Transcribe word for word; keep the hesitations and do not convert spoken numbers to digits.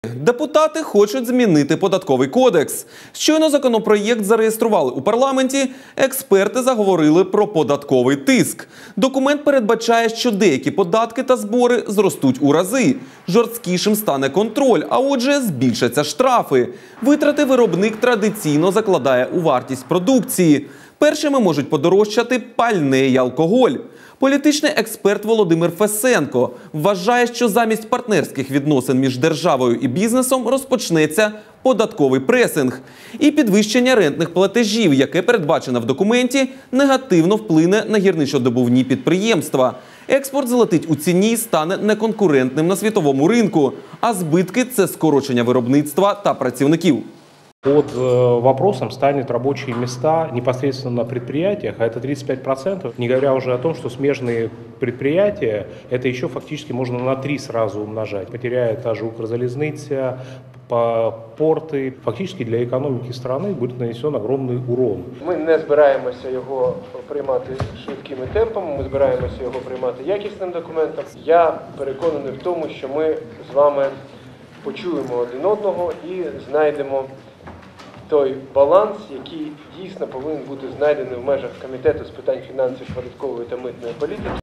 Депутати хочуть змінити податковий кодекс. Щойно законопроєкт зареєстрували у парламенті, експерти заговорили про податковий тиск. Документ передбачає, що деякі податки та збори зростуть у рази. Жорсткішим стане контроль, а отже збільшаться штрафи. Витрати виробник традиційно закладає у вартість продукції. Першими можуть подорожчати пальне й алкоголь. Політичний експерт Володимир Фесенко вважає, що замість партнерських відносин між державою і бізнесом розпочнеться податковий пресинг. І підвищення рентних платежів, яке передбачено в документі, негативно вплине на гірничодобувні підприємства. Експорт злетить у ціні і стане неконкурентним на світовому ринку, а збитки – це скорочення виробництва та працівників. Под вопросом станет рабочие места непосредственно на предприятиях, а это тридцать пять процентов. Не говоря уже о том, что смежные предприятия, это еще фактически можно на три сразу умножать. Потеряет та же Укрзалізниця, порти. Фактически для економіки страны будет нанесен огромный урон. Ми не збираємося його приймати швидкими темпами, ми збираємося його приймати якісним документом. Я переконаний в тому, що ми з вами почуємо один одного і знайдемо той баланс, який дійсно повинен бути знайдений в межах Комітету з питань фінансів, податкової та митної політики.